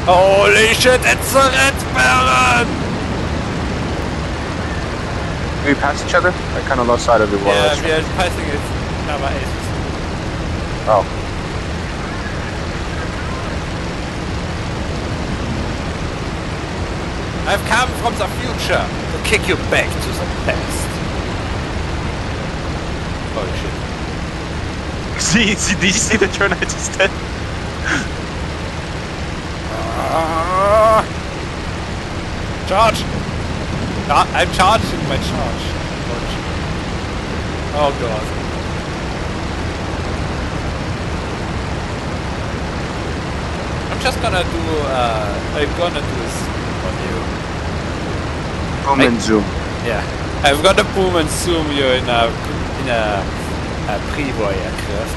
Holy shit, it's a red baron! Do we pass each other? I kind of lost sight of it while I Yeah, was we are passing it. Number 8. Oh. I've come from the future to kick you back to the past. Holy shit. Did you see the turn I just did? Charge! I'm charging my charge. Oh god. I'm just gonna do, I'm gonna do this on you. Boom and zoom. Yeah. I'm gonna boom and zoom you in a pre-war aircraft.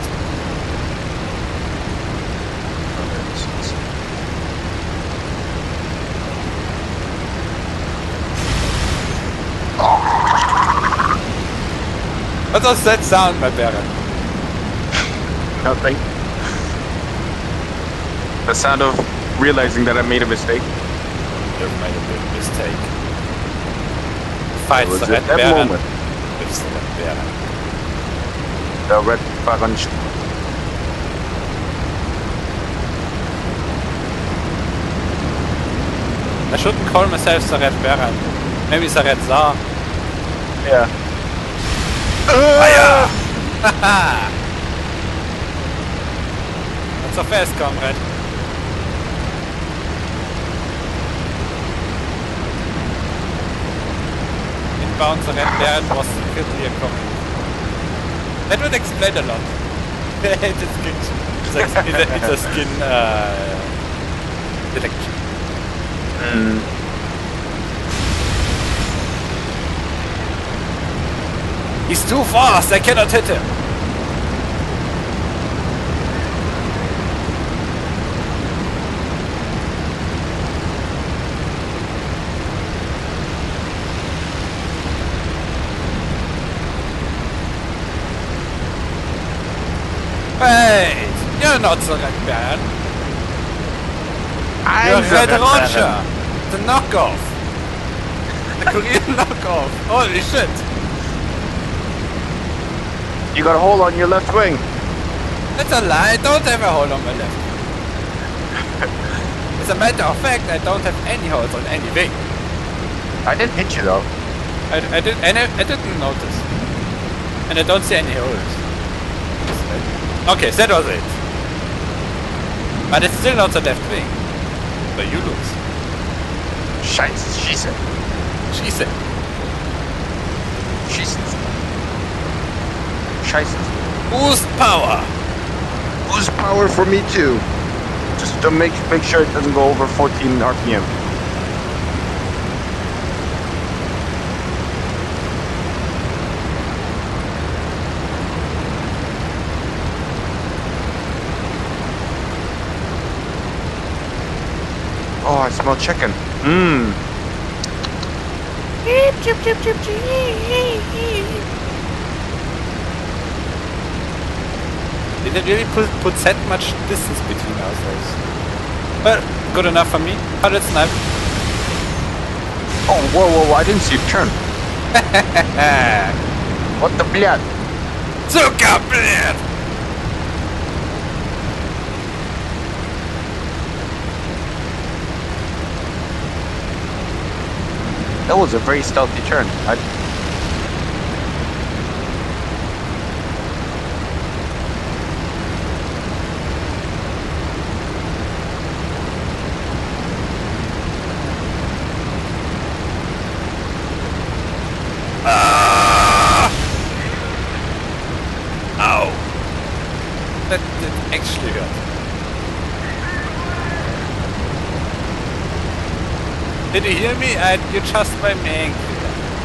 What does that sound, my Baron? Nothing. The sound of realizing that I made a mistake. You've made a big mistake. Fight Was the it Red that Baron. moment? It's the Red Baron. The red Baron. I shouldn't call myself the Red Baron. Maybe the Red Tsar. Yeah. Fire! Haha! Not so fast, comrade. Inbound the Red Baron was secretly a common. That would explain a lot. It's a skin. It's a skin selection. He's too fast, I cannot hit him. Wait, you're not the Red Baron. You're Red Roger, the knockoff. The Korean knockoff. Holy shit. You got a hole on your left wing. That's a lie, I don't have a hole on my left. As a matter of fact, I don't have any holes on any wing. I didn't hit you though. I didn't notice. And I don't see any holes. Okay, that was it. But it's still not the left wing. But you lose. Scheiße, she said. She said. She said. Scheiße. Boost power! Boost power for me too. Just to make sure it doesn't go over 14 RPM. Oh, I smell chicken. Mmm. Did it really put that much distance between ourselves? Well, good enough for me. But it's not. Oh, whoa, I didn't see you turn. What the блядь? Zuckerblät! That was a very stealthy turn. Ow! That actually hurt. Did you hear me? You just by me angry.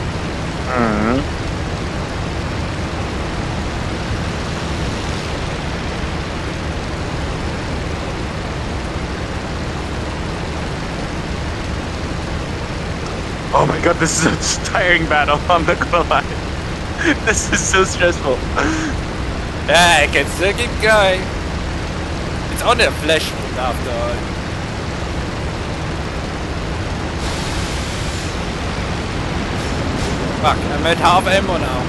Oh my god, this is a tiring battle, I'm not gonna lie. This is so stressful. Yeah, I can still keep going. It's only a flash wound after all. Fuck, I'm at half ammo now.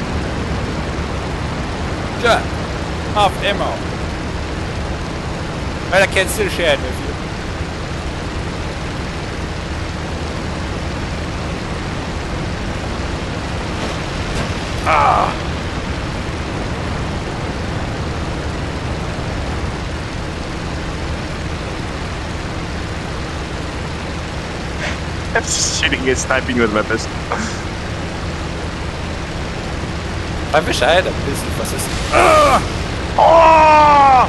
Sure, half ammo. But I can still share it with you. Ah! I'm just shooting and sniping with my pistol. I wish I had a pistol. Was ist? Ah! Oh!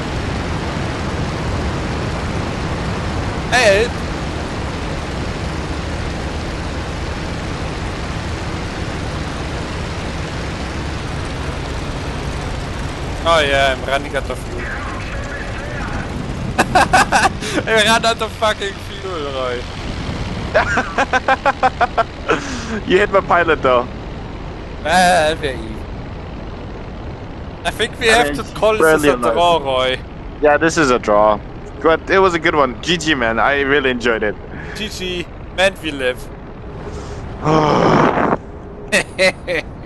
Hey! Oh yeah, I'm running out of fuel. I ran out of fucking fuel, Roy. You hit my pilot though. Ah, very easy. I think we have to call this a draw, Roy. Yeah, this is a draw. But it was a good one. GG, man. I really enjoyed it. GG, and we live.